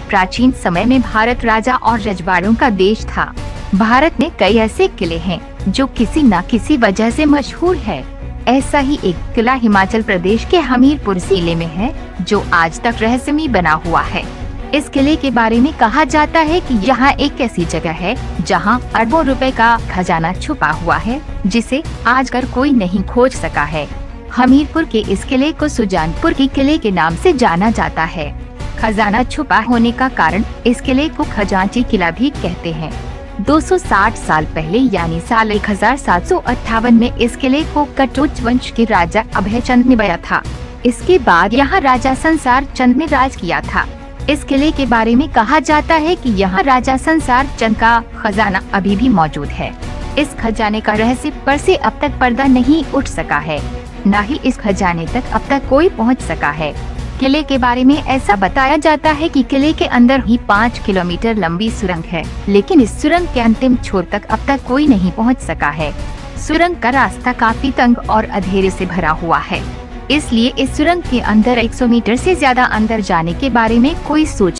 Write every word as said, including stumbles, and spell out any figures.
प्राचीन समय में भारत राजा और रजवाड़ों का देश था। भारत में कई ऐसे किले हैं जो किसी न किसी वजह से मशहूर है। ऐसा ही एक किला हिमाचल प्रदेश के हमीरपुर जिले में है, जो आज तक रहस्यमय बना हुआ है। इस किले के बारे में कहा जाता है कि यहाँ एक ऐसी जगह है जहाँ अरबों रुपए का खजाना छुपा हुआ है, जिसे आज तक कोई नहीं खोज सका है। हमीरपुर के इस किले को सुजानपुर के किले के नाम से जाना जाता है। खजाना छुपा होने का कारण इस किले को खजांची किला भी कहते हैं। दो सौ साठ साल पहले यानी साल एक हजार सात सौ अट्ठावन में इस किले को कटोच वंश के राजा अभय चंद ने बनाया था। इसके बाद यहाँ राजा संसार चंद ने राज किया था। इस किले के बारे में कहा जाता है कि यहाँ राजा संसार चंद का खजाना अभी भी मौजूद है। इस खजाने का रहस्य पर से अब तक पर्दा नहीं उठ सका है, न ही इस खजाने तक अब तक कोई पहुँच सका है। किले के बारे में ऐसा बताया जाता है कि किले के अंदर ही पाँच किलोमीटर लंबी सुरंग है, लेकिन इस सुरंग के अंतिम छोर तक अब तक कोई नहीं पहुंच सका है। सुरंग का रास्ता काफी तंग और अंधेरे से भरा हुआ है, इसलिए इस सुरंग के अंदर सौ मीटर से ज्यादा अंदर जाने के बारे में कोई सोच